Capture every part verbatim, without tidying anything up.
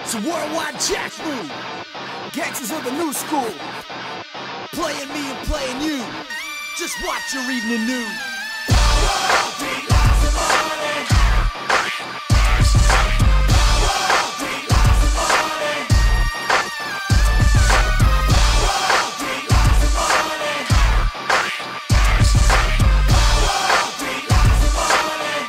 It's a worldwide jack move. Gangsters of the new school. Playing me and playing you. Just watch your evening news. Power, three lots of money. Power, three lots of money. Power, three lots of money. Power, three lots of money.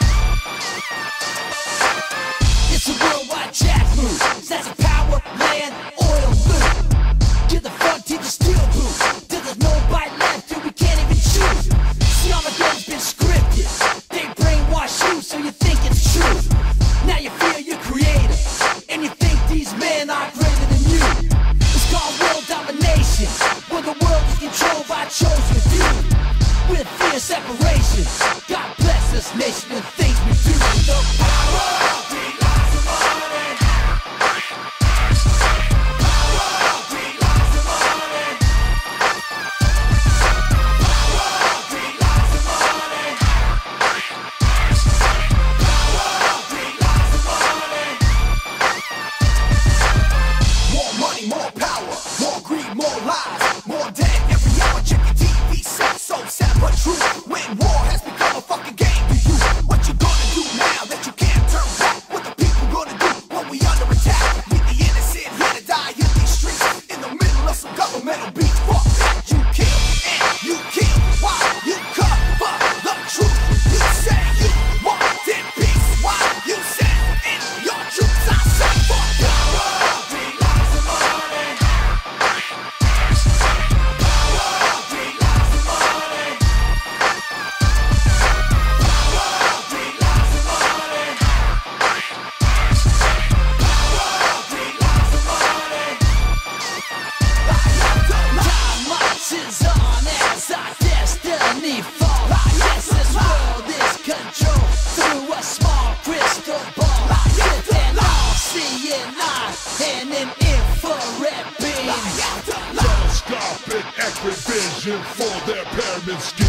It's a worldwide jack move. That's a power, land, oil, loot. Get the front teeth, the steel boot. Till there's no bite left, till we can't even choose. See, all the game's been scripted. They brainwash you, so you think it's true. Now you feel you're creator, and you think these men are greater than you. It's called world domination, where the world is controlled by a chosen few. With fear separation, God bless this nation and things we do. The power of three lots of money. Power of three lots of money. Power of three lots of money. Power of three lots of money. More money, more power, more greed, more lies, more dead every hour. Check your T V set, so sad but true. When war has become a fucking game to you, what you gonna do now that you can't turn back? What the people gonna do when we under attack? Leave the innocent here to die in these streets, in the middle of some governmental beats. Fuck that, you kill and you kill. Why you cover the truth? You say you wanted peace. Why you send in your troops? I say fuck power, three lots of money. Power, three lots of money. Power, three lots of money. Power, three lots of money. Time marches on as our destiny falls. Yes, this world is controlled through a small crystal ball. With an all-seeing eye and an infrared beam. Telescopic accurate vision for their pyramid scheme.